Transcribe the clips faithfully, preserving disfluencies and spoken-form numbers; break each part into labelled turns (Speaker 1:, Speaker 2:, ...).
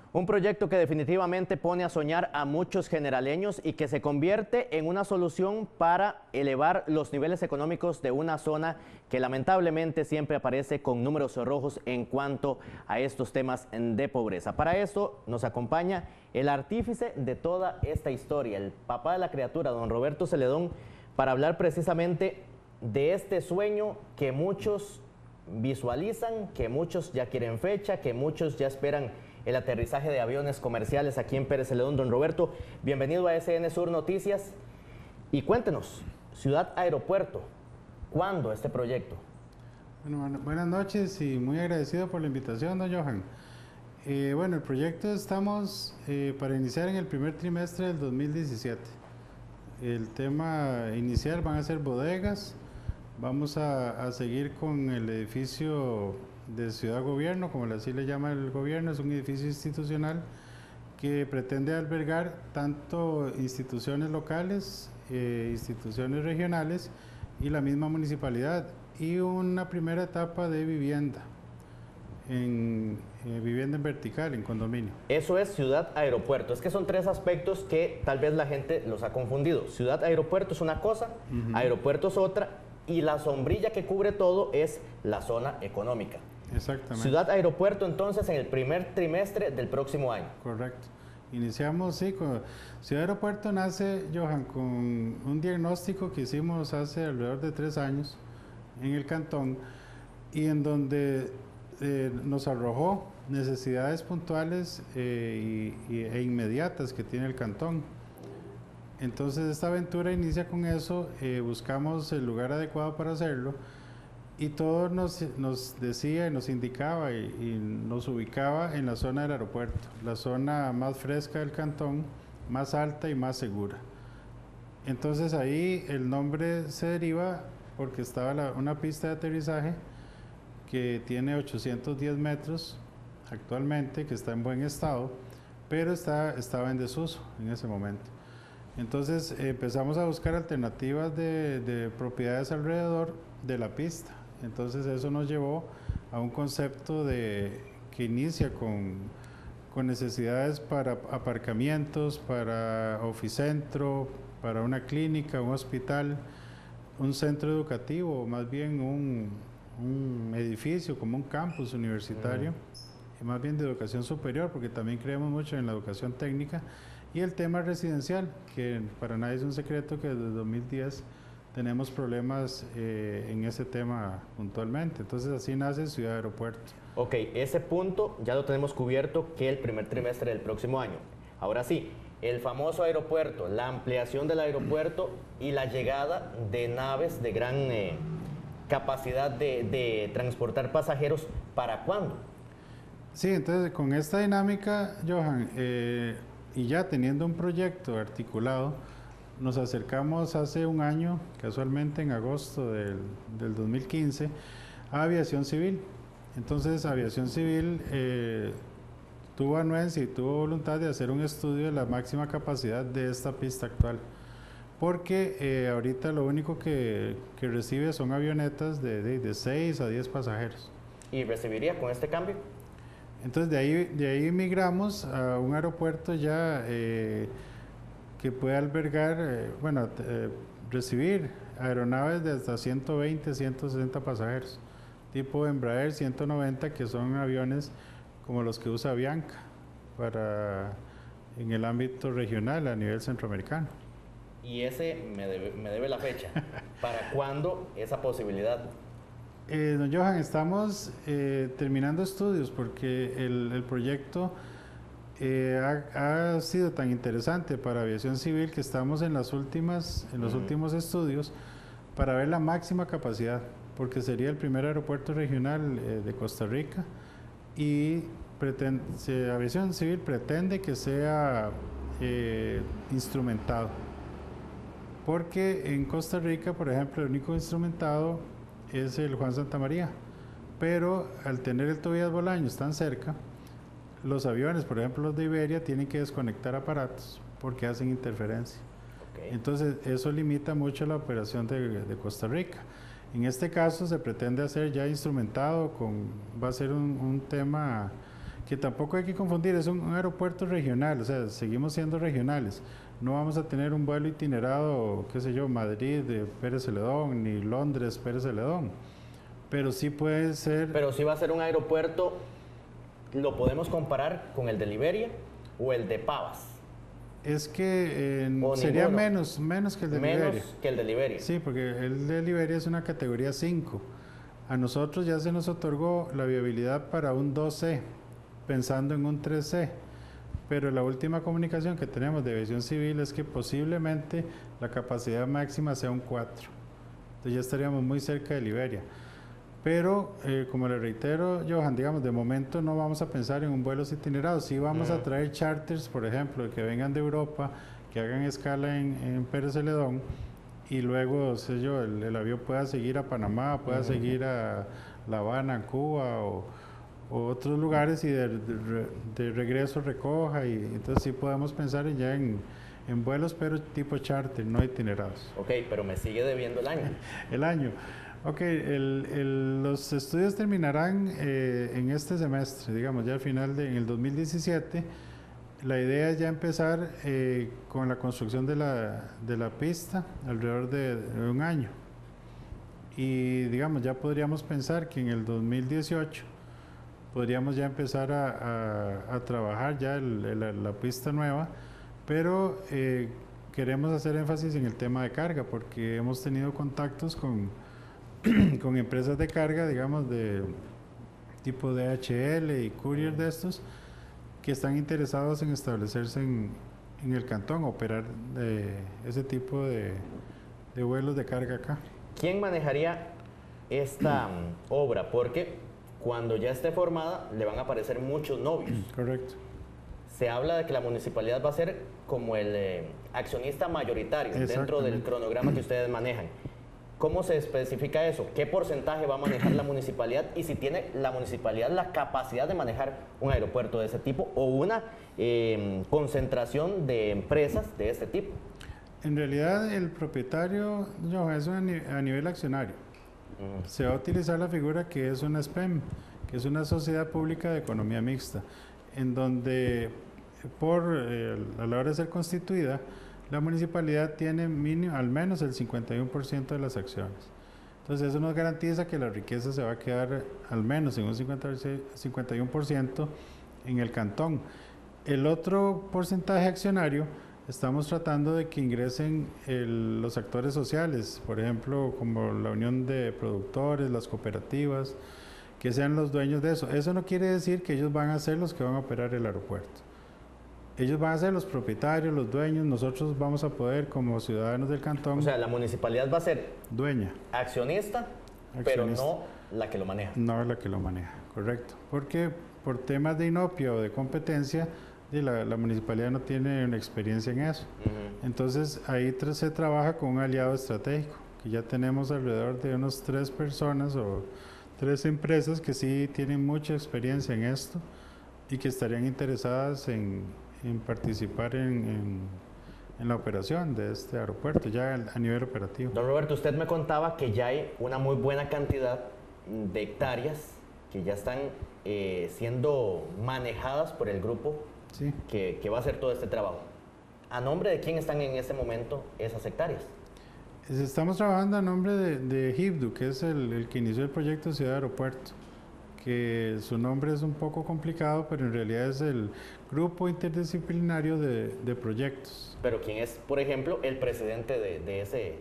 Speaker 1: Un proyecto que definitivamente pone a soñar a muchos generaleños y que se convierte en una solución para elevar los niveles económicos de una zona que lamentablemente siempre aparece con números rojos en cuanto a estos temas de pobreza. Para esto nos acompaña el artífice de toda esta historia, el papá de la criatura, don Roberto Celedón, para hablar precisamente de este sueño que muchos visualizan, que muchos ya quieren fecha, que muchos ya esperan el aterrizaje de aviones comerciales aquí en Pérez Celedón. Don Roberto, bienvenido a S N Sur Noticias y cuéntenos, Ciudad Aeropuerto, ¿cuándo este proyecto?
Speaker 2: Bueno, bueno, buenas noches y muy agradecido por la invitación, don Johan. Eh, bueno, el proyecto estamos eh, para iniciar en el primer trimestre del dos mil diecisiete. El tema inicial van a ser bodegas, vamos a, a seguir con el edificio de Ciudad Gobierno, como así le llama el gobierno. Es un edificio institucional que pretende albergar tanto instituciones locales, eh, instituciones regionales y la misma municipalidad, y una primera etapa de vivienda, en eh, vivienda en vertical, en condominio.
Speaker 1: Eso es Ciudad Aeropuerto. Es que son tres aspectos que tal vez la gente los ha confundido. Ciudad Aeropuerto es una cosa, uh-huh. Aeropuerto es otra, y la sombrilla que cubre todo es la zona económica.
Speaker 2: Exactamente.
Speaker 1: Ciudad Aeropuerto entonces en el primer trimestre del próximo año.
Speaker 2: Correcto. Iniciamos, sí, con Ciudad Aeropuerto nace, Johan, con un diagnóstico que hicimos hace alrededor de tres años en el cantón, y en donde eh, nos arrojó necesidades puntuales eh, y, y, e inmediatas que tiene el cantón. Entonces esta aventura inicia con eso, eh, buscamos el lugar adecuado para hacerlo, y todo nos, nos decía y nos indicaba y, y nos ubicaba en la zona del aeropuerto, la zona más fresca del cantón, más alta y más segura. Entonces ahí el nombre se deriva porque estaba la, una pista de aterrizaje que tiene ochocientos diez metros actualmente, que está en buen estado, pero está, estaba en desuso en ese momento. Entonces eh, empezamos a buscar alternativas de, de propiedades alrededor de la pista. Entonces eso nos llevó a un concepto de, que inicia con, con necesidades para aparcamientos, para oficentro, para una clínica, un hospital, un centro educativo, más bien un, un edificio como un campus universitario, mm. y más bien de educación superior, porque también creemos mucho en la educación técnica, y el tema residencial, que para nadie es un secreto que desde dos mil diez tenemos problemas eh, en ese tema puntualmente. Entonces así nace Ciudad Aeropuerto.
Speaker 1: Ok, ese punto ya lo tenemos cubierto, que el primer trimestre del próximo año. Ahora sí, el famoso aeropuerto, la ampliación del aeropuerto y la llegada de naves de gran eh, capacidad de, de transportar pasajeros, ¿para cuándo?
Speaker 2: Sí, entonces con esta dinámica, Johan, eh, y ya teniendo un proyecto articulado, nos acercamos hace un año, casualmente en agosto del, del dos mil quince, a Aviación Civil. Entonces Aviación Civil eh, tuvo anuencia y tuvo voluntad de hacer un estudio de la máxima capacidad de esta pista actual, porque eh, ahorita lo único que, que recibe son avionetas de, de, de seis a diez pasajeros.
Speaker 1: ¿Y recibiría con este cambio?
Speaker 2: Entonces de ahí, de ahí migramos a un aeropuerto ya eh, que puede albergar, eh, bueno, eh, recibir aeronaves de hasta ciento veinte, ciento sesenta pasajeros, tipo Embraer ciento noventa, que son aviones como los que usa Avianca para, en el ámbito regional a nivel centroamericano.
Speaker 1: Y ese me debe, me debe la fecha. ¿Para cuándo esa posibilidad?
Speaker 2: Eh, don Johan, estamos eh, terminando estudios porque el, el proyecto Eh, ha, ha sido tan interesante para Aviación Civil que estamos en las últimas, en los uh-huh. últimos estudios para ver la máxima capacidad, porque sería el primer aeropuerto regional eh, de Costa Rica, y pretende, se, Aviación Civil pretende que sea eh, instrumentado, porque en Costa Rica, por ejemplo, el único instrumentado es el Juan Santamaría, pero al tener el Tobías Bolaños tan cerca, los aviones, por ejemplo los de Iberia, tienen que desconectar aparatos porque hacen interferencia. Okay. Entonces eso limita mucho la operación de, de Costa Rica. En este caso se pretende hacer ya instrumentado, con, va a ser un, un tema que tampoco hay que confundir, es un, un aeropuerto regional, o sea, seguimos siendo regionales. No vamos a tener un vuelo itinerado, qué sé yo, Madrid, de Pérez Celedón, ni Londres, Pérez Celedón. Pero sí puede ser...
Speaker 1: Pero si va a ser un aeropuerto, ¿lo podemos comparar con el de Liberia o el de Pavas?
Speaker 2: Es que eh,
Speaker 1: ¿O
Speaker 2: sería
Speaker 1: ninguno?
Speaker 2: menos, menos que el de
Speaker 1: Menos
Speaker 2: Liberia.
Speaker 1: que el de Liberia.
Speaker 2: Sí, porque el de Liberia es una categoría cinco. A nosotros ya se nos otorgó la viabilidad para un dos C, pensando en un tres C. Pero la última comunicación que tenemos de aviación civil es que posiblemente la capacidad máxima sea un cuatro. Entonces ya estaríamos muy cerca de Liberia. Pero, eh, como le reitero, Johan, digamos, de momento no vamos a pensar en un vuelo itinerado. Sí vamos
Speaker 1: Mm.
Speaker 2: a traer charters, por ejemplo, que vengan de Europa, que hagan escala en, en Pérez Celedón, y luego, sé yo, el, el avión pueda seguir a Panamá, pueda
Speaker 1: Mm.
Speaker 2: seguir a La Habana, Cuba, o, o otros lugares, y de, de, de regreso recoja, y entonces sí podemos pensar ya en, en vuelos, pero tipo charter, no itinerados.
Speaker 1: Ok, pero me sigue debiendo el año.
Speaker 2: El año. Ok, el, el, los estudios terminarán eh, en este semestre, digamos, ya al final de en el dos mil diecisiete. La idea es ya empezar eh, con la construcción de la, de la pista alrededor de, de un año. Y digamos, ya podríamos pensar que en el dos mil dieciocho podríamos ya empezar a, a, a trabajar ya el, el, la pista nueva, pero eh, queremos hacer énfasis en el tema de carga, porque hemos tenido contactos con con empresas de carga, digamos, de tipo D H L y courier de estos, que están interesados en establecerse en, en el cantón, operar de ese tipo de, de vuelos de carga acá.
Speaker 1: ¿Quién manejaría esta mm, obra? Porque cuando ya esté formada le van a aparecer muchos novios.
Speaker 2: Correcto.
Speaker 1: Se habla de que la municipalidad va a ser como el eh, accionista mayoritario dentro del cronograma que ustedes manejan. ¿Cómo se especifica eso? ¿Qué porcentaje va a manejar la municipalidad? Y si tiene la municipalidad la capacidad de manejar un aeropuerto de ese tipo o una eh, concentración de empresas de este tipo.
Speaker 2: En realidad el propietario no, es a, ni a nivel accionario. Mm. Se va a utilizar la figura que es una S P E M, que es una sociedad pública de economía mixta, en donde por eh, a la hora de ser constituida, la municipalidad tiene mínimo, al menos el cincuenta y uno por ciento de las acciones. Entonces eso nos garantiza que la riqueza se va a quedar al menos en un cincuenta y uno por ciento en el cantón. El otro porcentaje accionario estamos tratando de que ingresen el, los actores sociales, por ejemplo, como la unión de productores, las cooperativas, que sean los dueños de eso. Eso no quiere decir que ellos van a ser los que van a operar el aeropuerto. Ellos van a ser los propietarios, los dueños, nosotros vamos a poder como ciudadanos del cantón...
Speaker 1: O sea, la municipalidad va a ser...
Speaker 2: Dueña.
Speaker 1: Accionista, accionista, pero no la que lo maneja.
Speaker 2: No la que lo maneja, correcto. Porque por temas de inopia o de competencia, la, la municipalidad no tiene una experiencia en eso. Uh-huh. Entonces ahí se trabaja con un aliado estratégico, que ya tenemos alrededor de unos tres personas o tres empresas que sí tienen mucha experiencia en esto y que estarían interesadas en... en participar en, en, en la operación de este aeropuerto, ya a nivel operativo.
Speaker 1: Don Roberto, usted me contaba que ya hay una muy buena cantidad de hectáreas que ya están eh, siendo manejadas por el grupo
Speaker 2: sí.
Speaker 1: que, que va a hacer todo este trabajo. ¿A nombre de quién están en este momento esas hectáreas?
Speaker 2: Estamos trabajando a nombre de, de HIBDU, que es el, el que inició el proyecto Ciudad Aeropuerto, que su nombre es un poco complicado, pero en realidad es el Grupo Interdisciplinario de, de Proyectos.
Speaker 1: Pero ¿quién es, por ejemplo, el presidente de, de, ese,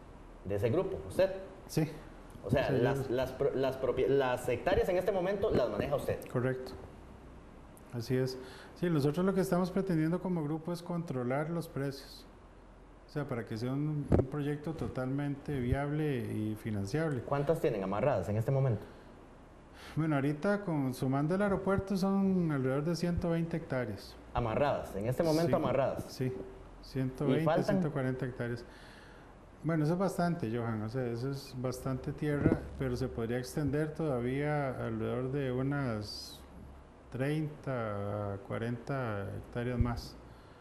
Speaker 1: de ese grupo? ¿Usted?
Speaker 2: Sí.
Speaker 1: O sea,
Speaker 2: sí,
Speaker 1: las, las, las, las hectáreas en este momento las maneja usted.
Speaker 2: Correcto. Así es. Sí, nosotros lo que estamos pretendiendo como grupo es controlar los precios. O sea, para que sea un, un proyecto totalmente viable y financiable.
Speaker 1: ¿Cuántas tienen amarradas en este momento?
Speaker 2: Bueno, ahorita con, sumando el aeropuerto son alrededor de ciento veinte hectáreas.
Speaker 1: ¿Amarradas? ¿En este momento
Speaker 2: sí,
Speaker 1: amarradas?
Speaker 2: Sí, ciento veinte, ciento cuarenta hectáreas. Bueno, eso es bastante, Johan, o sea, eso es bastante tierra, pero se podría extender todavía alrededor de unas treinta a cuarenta hectáreas más.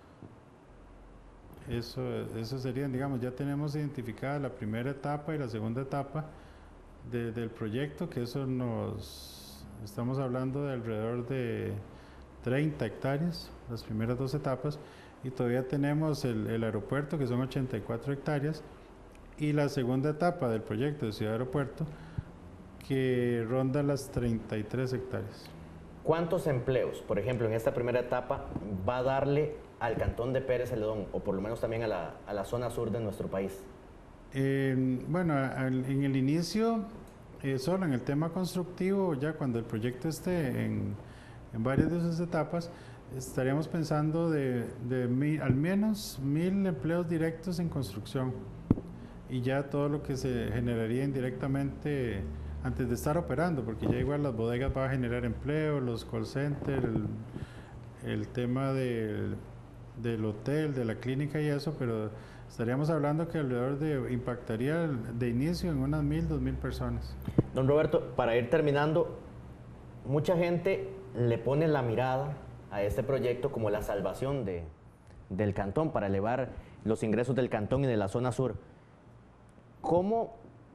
Speaker 2: Eso, eso serían, digamos, ya tenemos identificada la primera etapa y la segunda etapa de, del proyecto, que eso nos, estamos hablando de alrededor de treinta hectáreas, las primeras dos etapas, y todavía tenemos el, el aeropuerto, que son ochenta y cuatro hectáreas, y la segunda etapa del proyecto de Ciudad Aeropuerto, que ronda las treinta y tres hectáreas.
Speaker 1: ¿Cuántos empleos, por ejemplo, en esta primera etapa va a darle al cantón de Pérez Celedón, o por lo menos también a la, a la zona sur de nuestro país?
Speaker 2: Eh, bueno, al, en el inicio, eh, solo en el tema constructivo, ya cuando el proyecto esté en, en varias de sus etapas, estaríamos pensando de, de mil, al menos mil empleos directos en construcción, y ya todo lo que se generaría indirectamente antes de estar operando, porque ya igual las bodegas van a generar empleo, los call centers, el, el tema de, del hotel, de la clínica y eso, pero estaríamos hablando que alrededor de impactaría de inicio en unas mil, dos mil personas.
Speaker 1: Don Roberto, para ir terminando, mucha gente le pone la mirada a este proyecto como la salvación de, del cantón para elevar los ingresos del cantón y de la zona sur. ¿Cómo,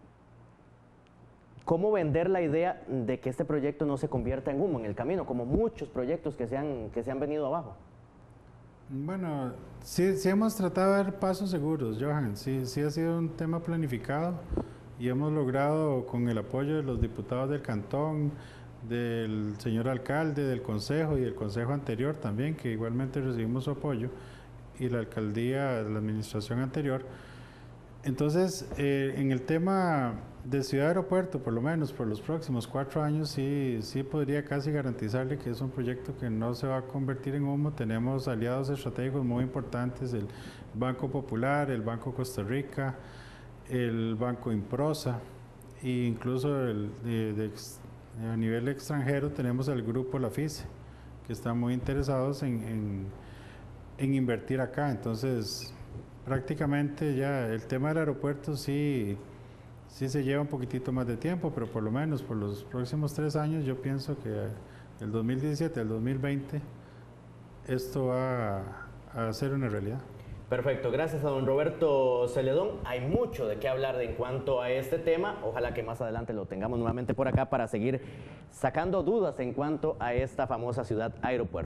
Speaker 1: cómo vender la idea de que este proyecto no se convierta en humo en el camino, como muchos proyectos que se han, que se han venido abajo?
Speaker 2: Bueno, sí, sí hemos tratado de dar pasos seguros, Johan. Sí, sí ha sido un tema planificado y hemos logrado, con el apoyo de los diputados del cantón, del señor alcalde, del consejo y del consejo anterior también, que igualmente recibimos su apoyo, y la alcaldía, la administración anterior. Entonces, eh, en el tema de Ciudad Aeropuerto, por lo menos por los próximos cuatro años, sí, sí podría casi garantizarle que es un proyecto que no se va a convertir en humo. Tenemos aliados estratégicos muy importantes, el Banco Popular, el Banco Costa Rica, el Banco Improsa, e incluso el, de, de, a nivel extranjero tenemos el Grupo La FICE, que están muy interesados en, en, en invertir acá. Entonces, prácticamente ya el tema del aeropuerto sí, sí se lleva un poquitito más de tiempo, pero por lo menos por los próximos tres años yo pienso que el dos mil diecisiete al dos mil veinte esto va a, a ser una realidad.
Speaker 1: Perfecto, gracias a don Roberto Celedón. Hay mucho de qué hablar en cuanto a este tema. Ojalá que más adelante lo tengamos nuevamente por acá para seguir sacando dudas en cuanto a esta famosa ciudad aeropuerto.